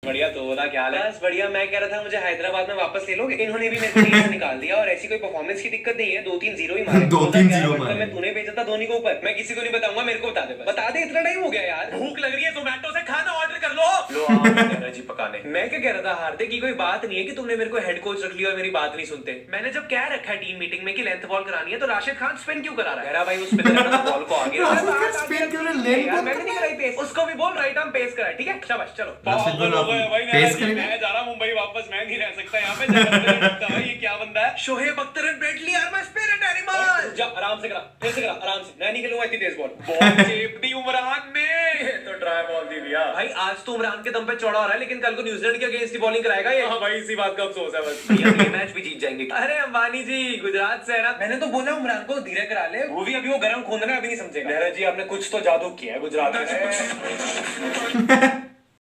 बढ़िया। तो बता क्या हाल है? बस बढ़िया। मैं कह रहा था मुझे हैदराबाद में वापस ले लोगे? इन्होंने भी मेरे को निकाल दिया और ऐसी कोई परफॉर्मेंस की दिक्कत नहीं है, 2-3-0 ही मारे। 2-3-0 मारे। मैं तूने भेजा था धोनी को ऊपर, मैं किसी को नहीं बताऊंगा, मेरे को बता दे। बता दे, इतना टाइम हो गया यार। भूख लग रही है, जोमेटो से खाना ऑर्डर कर लो। लो जी पकाने। मैं क्या कह रहा था हार्दिक की कोई बात नहीं है कि तुमने मेरे को हेड कोच रख लिया और मेरी बात नहीं सुनते। मैंने जब क्या रखा है टीम मीटिंग में कि लेंथ बॉल करानी है, तो राशिद खान स्पिन क्यों करा रहा है? भाई उस बॉल को आगे स्पिन क्यों लेंथ मैंने नहीं कराई पेस, उसको भी बोल राइट आर्म पेस करा। ठीक है शाबाश चलो। मैं जा रहा मुंबई वापस, मैं नहीं रह सकता यहाँ पे। भाई ये क्या बंदा है? Shoaib Akhtar and Brett Lee are my spirit animal. जा आराम से करा, फिर से करा आराम से। मैं नहीं खेलूंगा इतनी तेज बॉल। बॉल चेप दी उमरान ने, तो ट्राई बॉल दी भैया। भाई आज तो उमरान के दम पे चौड़ा हो रहा है, लेकिन कल को न्यूजीलैंड के अगेंस्ट ही बॉलिंग कराएगा ये। हां भाई इसी बात का अफसोस है बस। ये मैच भी जीत जाएंगे। अरे अंबानी जी गुजरात से है ना, मैंने तो बोला उमरान को धीरे करा ले, वो भी अभी वो गरम खून है, अभी नहीं समझेगा। नेहरा जी आपने कुछ तो जादू किया है गुजरात में।